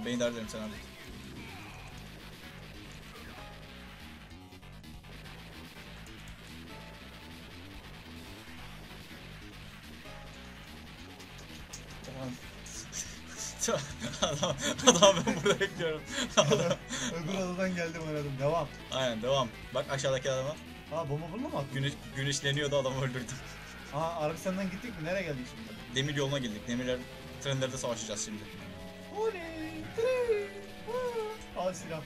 Ben idare ederim, sen hallet. Adam ben burada bekliyorum. Öbür odadan geldim aradım. Devam. Aynen devam. Bak aşağıdaki adama. Aa bomba bununla mı attın? Güneşleniyordu, adamı öldürdüm. Aa Arabistan'dan gittik mi? Nereye geldik şimdi? Demir yoluna girdik. Trenlerde savaşacağız şimdi. Oley! Tren! Al silah.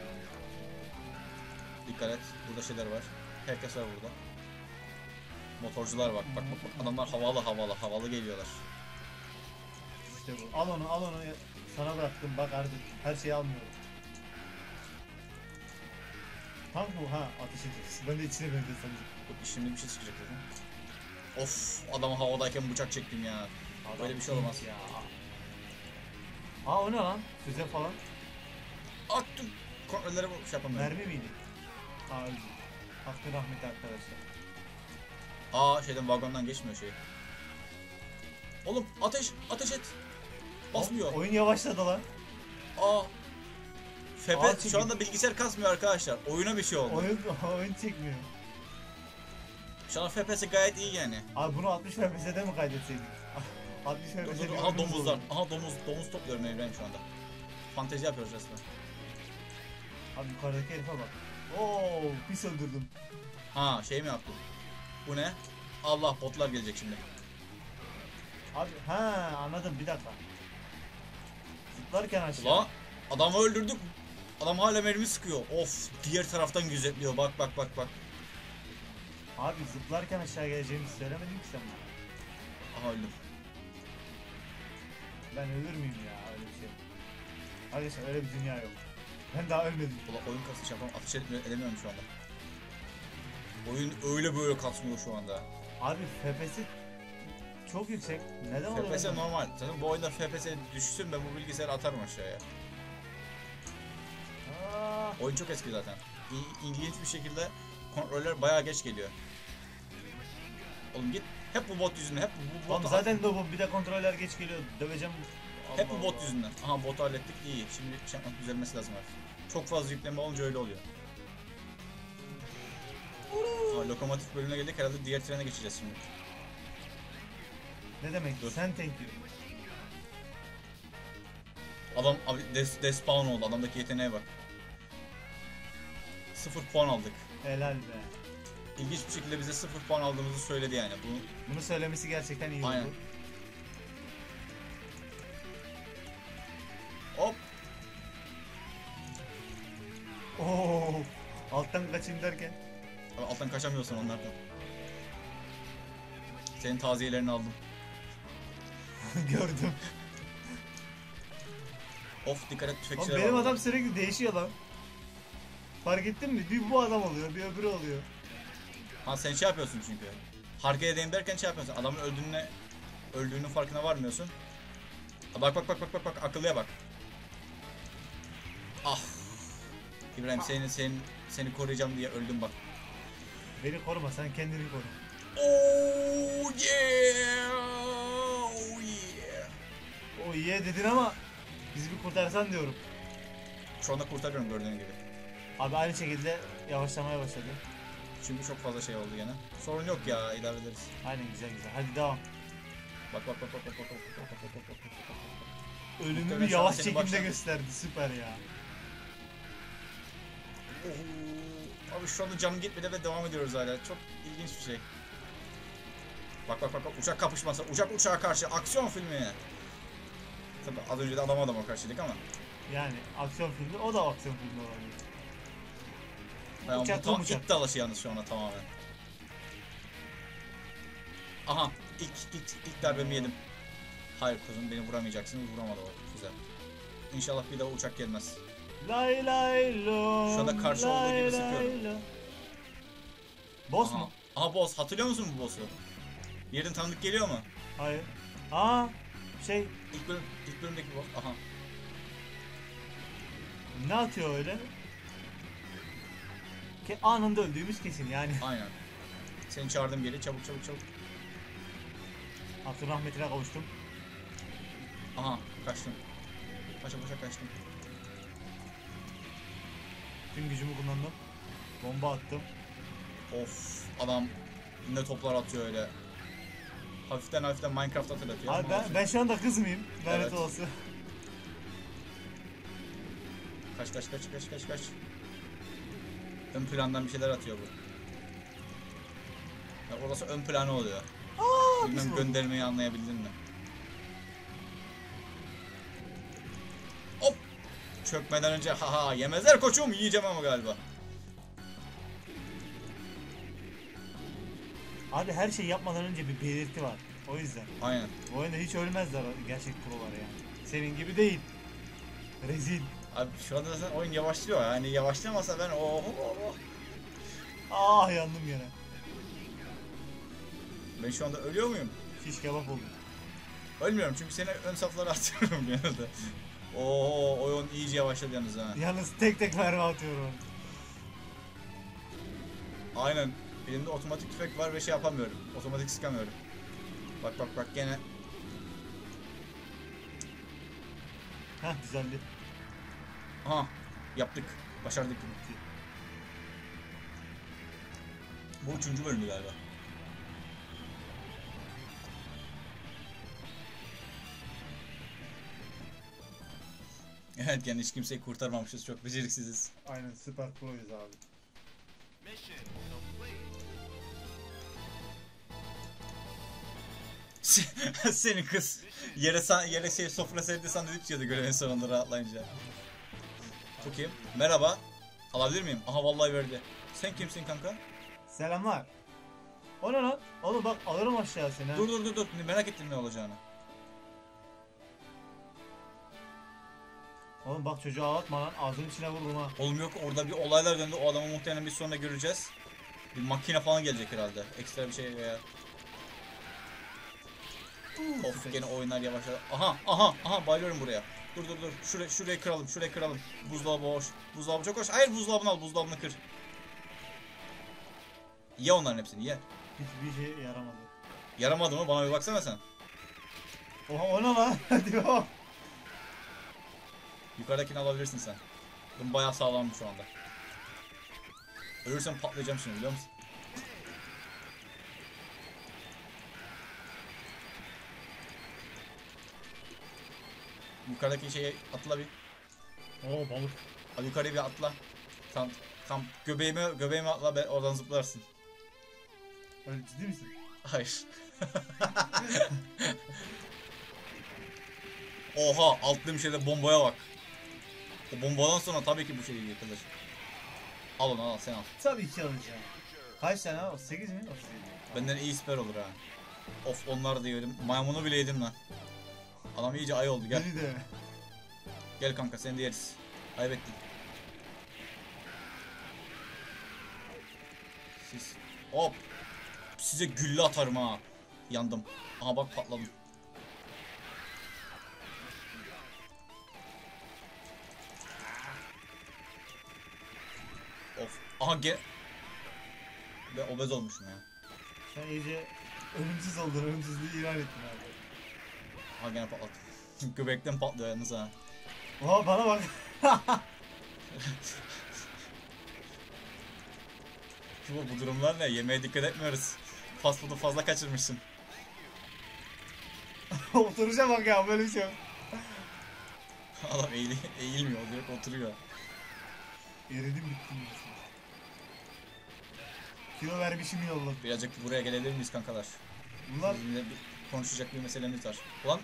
Dikkat et. Burada şeyler var. Herkes var burada. Motorcular bak. Bak adamlar havalı geliyorlar. İşte bu. Al onu. Sana bıraktım. Bak artık her şeyi almıyorum. Tank bu ha, ateş edeceğiz. Ben de içine benziyor sanırım. Şimdi bir şey çıkacak dedim. Of, adamı havadayken bıçak çektim ya. Böyle bir şey olmaz. Ya. Aa o ne lan? Füze falan. Attım. Kontrolleri şey yapamıyorum. Mermi miydi? Aa öldü. Hakkı rahmeti arkadaşlar. Şeyden vagondan geçmiyor şey. Oğlum ateş et. Basmıyor. Oyun yavaşladı lan. FPS şu anda bilgisayar kasmıyor arkadaşlar. Oyuna bir şey oldu. Oyun çekmiyor. Şu an FPS'i gayet iyi yani. Abi bunu 60 FPS'de mi kaydetseydik? 60 FPS'de. Aha domuzlar. Aha domuz topluyorum evren şu anda. Fantezi yapıyoruz resmen. Abi yukarıdaki herife bak. Oo pis öldürdüm. Şey mi yaptım? Bu ne? Allah, botlar gelecek şimdi. Abi anladım, bir dakika. Zıplarken aşağı. Ulan adamı öldürdük. Adam hala mermi sıkıyor. Of, diğer taraftan gözetliyor. Bak. Abi zıplarken aşağı geleceğini söylemedin ki sen bana. Aha öldüm. Ben ölür müyüm ya öyle bir şey? Arkadaşlar öyle bir dünya yok. Ben daha ölmedim. Ulan oyun kasış yapamam. Ateş edemiyorum şu anda. Oyun öyle böyle kasmıyor şu anda. Abi FPS çok yüksek. Neden oluyor? FPS normal. Zaten bu oyunda FPS düşsün, ben bu bilgisayarı atarım aşağıya. Oyun çok eski zaten. İlginç bir şekilde kontroller bayağı geç geliyor. Oğlum git. Hep bu bot yüzünden. Hep bu bot. Zaten de bu bir de kontroller geç geliyor. Döveceğim. Hep bu bot yüzünden. Aha, botu hallettik, iyi. Şimdi şey yapmak, düzelmesi lazım artık. Çok fazla yükleme olunca öyle oluyor. Lokomotif bölümüne geldik, herhalde diğer trene geçeceğiz şimdi. Ne demek? Dur. Sen thank you. Adam abi despawn oldu. Adamdaki yeteneğe bak. 0 puan aldık. Helal be. İlginç bir şekilde bize 0 puan aldığımızı söyledi yani. Bunu söylemesi gerçekten iyi Aynen. oldu. Hop. Oo, alttan kaçayım derken. Abi alttan kaçamıyorsun onlardan. Senin taziyelerini aldım. Gördüm. Of, dikkat et, Abi tüfekçiler benim var. adam sürekli değişiyor lan. Fark ettin mi? Bir bu adam oluyor, bir öbürü oluyor. Sen şey yapıyorsun çünkü. Hareket edeyim derken şey yapıyorsun. Adamın öldüğünün farkına varmıyorsun. Bak, akıllıya bak. Ah. İbrahim, seni koruyacağım diye öldüm bak. Beni koruma, sen kendini koru. Oh yeah. Oh yeah. O iyi dedin ama bizi bir kurtarsan diyorum. Şu anda kurtarıyorum gördüğün gibi. Abi aynı şekilde yavaşlamaya başladı. Çünkü çok fazla şey oldu gene. Sorun yok ya, idare ederiz. Aynen, güzel. Hadi devam. Bak. Ölümümü yavaş çekimde gösterdi, süper ya. Abi şu anda canım gitmedi ve devam ediyoruz hala. Çok ilginç bir şey. Bak. Uçak kapışması. Uçak uçağa karşı aksiyon filmi. Tabii az önce de adama karşıydık ama. Yani aksiyon filmi, o da aksiyon filmi olabilir. Yani Uçak bu tam uçak. it dalaşı yalnız şu anda tamamen. Aha, ilk darbemi yedim. Hayır kuzum, beni vuramayacaksınız. Vuramadı o. Güzel. İnşallah bir daha uçak gelmez. Lay lay lo. Şu anda karşı olduğu gibi sıkıyorum. Boss mu? Aha boss. Hatırlıyor musun bu boss'u? Bir yerden tanıdık geliyor mu? Hayır. İlk bölümdeki boss. Aha. Ne atıyor öyle? Anında öldüğümüz kesin yani. Aynen. Seni çağırdım geri. Çabuk. Hakkın rahmetine kavuştum. Aha, kaçtım. Paşa paşa kaçtım. Tüm gücümü kullandım. Bomba attım. Of adam ne toplar atıyor öyle. Hafiften hafiften Minecraft hatırlatıyor. Abi ama ben, olsun. ben şu anda kız mıyım? Lanet Evet. olası. Kaç kaç kaç kaç kaç kaç. Ön plandan bir şeyler atıyor bu. Ya orası ön planı oluyor. Bilmem bizim göndermeyi anlayabildin mi? Hop! Çökmeden önce haha yemezler koçum yiyeceğim ama galiba. Abi her şey yapmadan önce bir belirti var. O yüzden. Aynen. Bu oyunda hiç ölmezler gerçek prolar yani. Senin gibi değil. Rezil. Abi şu anda zaten oyun yavaşlıyor yani yavaşlamasa ben oho. Ah yandım gene. Ben şu anda ölüyor muyum? Şiş kebap oldum. Ölmüyorum çünkü seni ön saflara atıyorum genelde. Oo oyun iyice yavaşladı yalnız ha. Yalnız tek tek mermi atıyorum. Aynen. Elimde otomatik tüfek var ve şey yapamıyorum. Otomatik sıkamıyorum. Bak bak bak gene. Heh düzeldi. Aha yaptık. Başardık. Bu 3. bölümdü galiba. Evet yani hiç kimseyi kurtarmamışız. Çok beceriksiziz. Aynen süper proyuz abi. Mission complete. Senin kız yere şey sofra serdi sandviç yiyordu görevin sonunda rahatlayınca. Çok iyi. Merhaba. Alabilir miyim? Aha vallahi verdi. Sen kimsin kanka? Selamlar. O ne lan? Oğlum bak alırım aşağı seni. ha. Dur. Merak ettim ne olacağını. Oğlum bak çocuğu ağlatma lan. Ağzının içine vururum ha. Oğlum yok orada bir olaylar döndü. O adamı muhtemelen bir sonra göreceğiz. Bir makine falan gelecek herhalde. Ekstra bir şey veya... Of gene oyunlar yavaşladı. Aha bayılıyorum buraya. Dur. Şurayı kıralım. Buzdolabı boş. Buzdolabı çok hoş. Hayır buzdolabını al. Buzdolabını kır. Ye onların hepsini ye. Hiçbir şey yaramadı. Yaramadı mı? Bana bir baksana sen. Oha o ne lan? Diyor. Yukarıdakini alabilirsin sen. Ben bayağı sağlamım şu anda. Ölürsem patlayacağım şimdi biliyor musun? Yukarıdaki şeye atla bir. Oo balık. Hadi yukarıya bir atla. Tam göbeğime atla be oradan zıplarsın. Öyle ciddi misin? Hayır. Oha attığım şeyde bombaya bak. O bombadan sonra tabii ki bu şey yıkılır. Al onu al sen al. Tabii ki alacağım. Kaç tane var? 8 mi? 37. Benden iyi siper olur ha. Of onlar da yedim. Maymunu bile yedim lan. Adam iyice ay oldu gel. Beni de. Gel kanka seni de yeriz. Kaybettik. Siz hop. Size gülle atarım ha. Yandım. Aha bak patladım. Of. Aha gel. Ben obez olmuşum ya. Sen iyice ölümsüz oldun. Ölümsüzlüğü ilan ettin abi. Aha gene patlattım. Göbekten patlıyor yalnız ha. Oha bana bak. Bu durumlar ne? Yemeğe dikkat etmiyoruz. Fast food'u fazla kaçırmışsın. Oturuşa bak ya böyle bir şey yok. Adam eğilmiyor, direkt oturuyor. Eridim bittim. Kilo vermişim yolladım. Birazcık buraya gelebilir miyiz kankalar? Bunlar Sizinle bir konuşacak bir meselemiz var. Ulan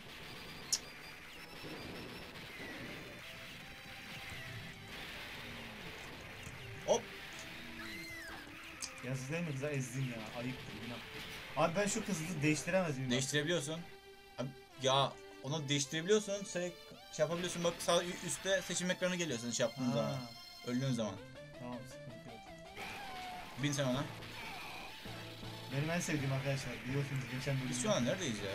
hop yazı değil mi kıza ezdin ya. Ayıptır günah. Abi ben şu kızı değiştiremez miyim? değiştirebiliyorsun. Abi, ya onu değiştirebiliyorsun. Şey yapabiliyorsun. Bak sağ üstte seçim ekranı geliyor sen şey yaptığın zaman. Ha, Öldüğün zaman. tamam sıkıntı yok. Bin sen ona. Benim en sevdiğim arkadaşlar biliyorsunuz geçen bölümde. Biz şu an neredeyiz ya?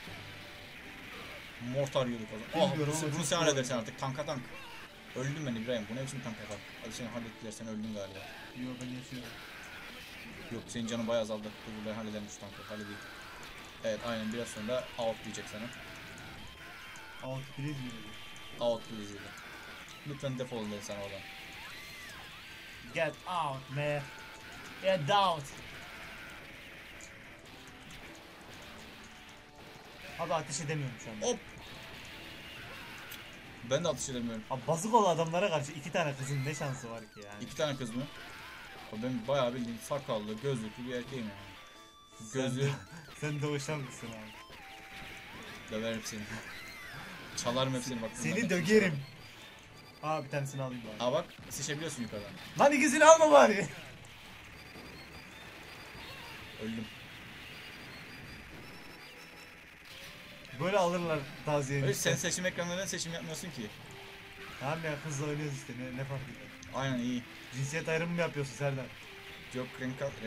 Mortar yiyorduk o zaman. Bilmiyorum ama Bunu çok sen zor. halledersin artık. Tank. Öldüm ben İbrahim. Bu ne biçim tank yapar? Hadi seni hallettiler. Sen öldün galiba. Yok ben yaşıyorum. Yok senin canın bayağı azaldı. Dur ben halledelim şu tankı. Halledeyim. Evet aynen biraz sonra out diyecek sana. Alt please mi dedi? Out please dedi. Lütfen defol dedi sana oradan. Get out man. Get out. Abi ateş edemiyorum şu anda. Hop. Ben de atış edemiyorum. Abi bazık olan adamlara karşı 2 tane kızın ne şansı var ki yani. 2 tane kız mı? Abi ben bayağı bildiğin sakallı, gözlüklü bir erkeğim yani. Gözlü Sen doğuştan mısın abi? döverim seni. Çalarım hepsini bak. Seni dögerim. Aa bir tanesini alayım bari. Aa bak sıçabiliyorsun yukarıdan. Lan ikisini alma bari. Öldüm. Böyle alırlar taziyeni. Öyle sen seçim ekranlarından seçim yapmıyorsun ki. Tamam ya kızla oynuyoruz işte ne fark ediyor. Aynen iyi. Cinsiyet ayrımı mı yapıyorsun Serdar? Yok renk kalır.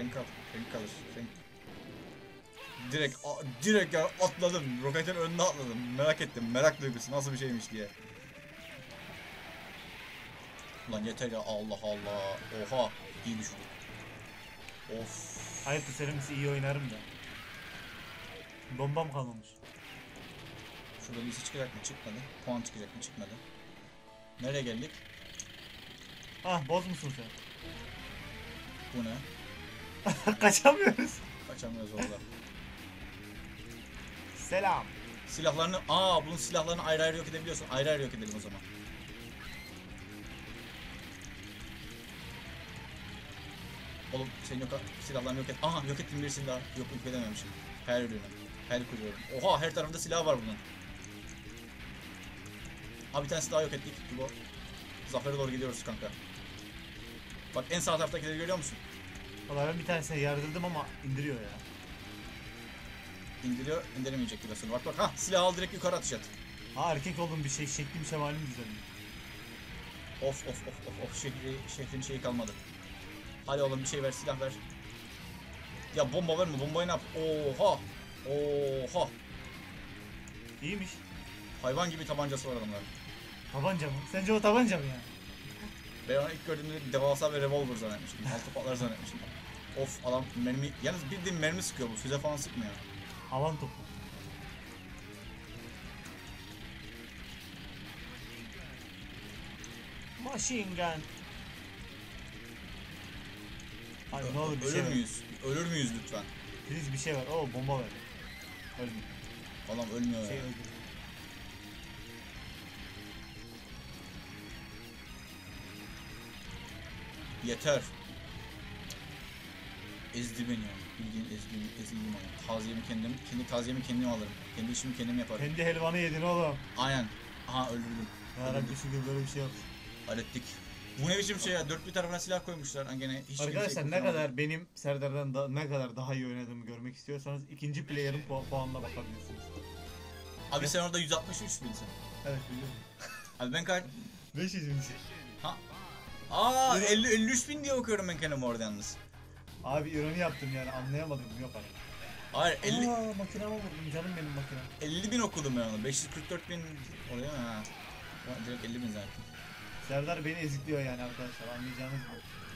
Direkt ya atladım. Roketin önüne atladım. Merak ettim. Merak duygusu nasıl bir şeymiş diye. Ulan yeter ya Allah Allah. Oha. İyi düştük. Of. Ayıptır söylemesi iyi oynarım da. Bombam kalmamış. Şurada birisi çıkacak mı? Çıkmadı. Puan çıkacak mı? Çıkmadı. Nereye geldik? Ah boz musun sen? Bu ne? Kaçamıyoruz. Kaçamıyoruz orada. Selam. Silahlarını... bunun silahlarını ayrı ayrı yok edebiliyorsun. Ayrı ayrı yok edelim o zaman. Oğlum senin silahlarını yok et. Aha yok ettim birisini daha. Yok edememişim. Her ürünü. Her kuruyorum. Oha her tarafında silah var bunun. Bir tanesi daha yok ettik. Bu. Zafer'e doğru gidiyoruz kanka. Bak en sağ taraftakileri görüyor musun? Valla ben bir tanesine yardırdım ama indiriyor ya. İndiriyor, indiremeyecek gibi sonra. Bak silah al direkt yukarı atış et. Erkek oldum bir şey şeklim şemalim düzenli. Of şehrin şeyi kalmadı. Hadi oğlum bir şey ver, silah ver. Ya bomba verme, bombayı ne yap? Oha. İyiymiş. Hayvan gibi tabancası var adamların. Tabanca mı? Sence o tabanca mı ya? Ben onu ilk gördüğümde devasa bir revolver zannetmiştim. Altı patlar zannetmiştim. Of adam mermi, yalnız bildiğin mermi sıkıyor bu, füze falan sıkmıyor. Havan topu. Machine gun. Abi ne olur bir şey Ölür ver. müyüz? Ölür müyüz lütfen? Please bir şey ver. Oo bomba ver. Ölmüyor. Adam ölmüyor Şey ya. öldü. Yeter. Ezdi beni ya. Bildiğin ezildim ya. Taziyemi kendi taziyemi kendim alırım. Kendi işimi kendim yaparım. Kendi helvanı yedin oğlum. Aynen. Aha öldürdüm. Yarabbi şükür böyle bir şey yok. Hallettik. Bu ne biçim şey ya? Dört bir tarafına silah koymuşlar. Gene hiç Arkadaşlar kimse ne kadar benim Serdar'dan ne kadar daha iyi oynadığımı görmek istiyorsanız ikinci player'ın puanına bakabilirsiniz. Abi sen orada 163 binsin. Evet biliyorum. Abi ben kaç... 500 bin. Ha? 53 bin diye okuyorum ben kendimi orada yalnız. Abi ironi yaptım yani anlayamadım yok abi. Hayır 50... Makinama vurdum canım benim makinem. 50 bin okudum ben onu. 544 bin oluyor mu ha? Ben direkt 50 bin zaten. Serdar beni ezikliyor yani arkadaşlar anlayacağınız bu.